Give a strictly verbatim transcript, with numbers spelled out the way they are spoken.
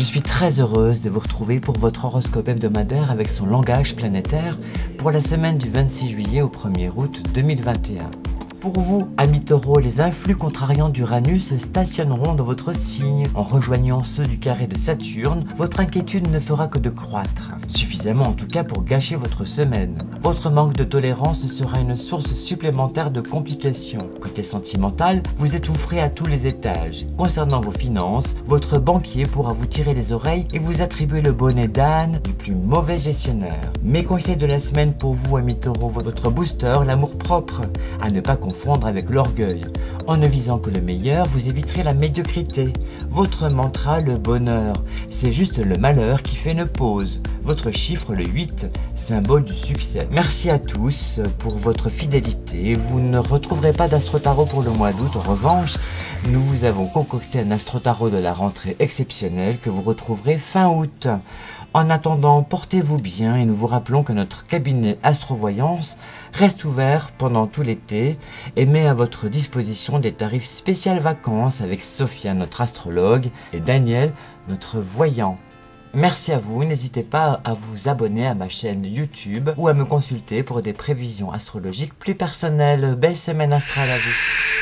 suis très heureuse de vous retrouver pour votre horoscope hebdomadaire avec son langage planétaire pour la semaine du vingt-six juillet au premier août deux mille vingt et un. Pour vous, amis taureaux, les influx contrariants d'Uranus stationneront dans votre signe. En rejoignant ceux du carré de Saturne, votre inquiétude ne fera que de croître. Suffisamment en tout cas pour gâcher votre semaine. Votre manque de tolérance sera une source supplémentaire de complications. Côté sentimental, vous étoufferez à tous les étages. Concernant vos finances, votre banquier pourra vous tirer les oreilles et vous attribuer le bonnet d'âne du plus mauvais gestionnaire. Mes conseils de la semaine pour vous, amis taureaux, votre booster, l'amour-propre, à ne pas confondre avec l'orgueil. En ne visant que le meilleur, vous éviterez la médiocrité. Votre mantra, le bonheur, c'est juste le malheur qui fait une pause. Votre chiffre, le huit, symbole du succès. Merci à tous pour votre fidélité. Vous ne retrouverez pas d'astro-tarot pour le mois d'août. En revanche, nous vous avons concocté un astro-tarot de la rentrée exceptionnel que vous retrouverez fin août. En attendant, portez-vous bien et nous vous rappelons que notre cabinet Astrovoyance reste ouvert pendant tout l'été et met à votre disposition des tarifs spéciales vacances avec Sophia, notre astrologue, et Daniel, notre voyant. Merci à vous, n'hésitez pas à vous abonner à ma chaîne YouTube ou à me consulter pour des prévisions astrologiques plus personnelles. Belle semaine astrale à vous!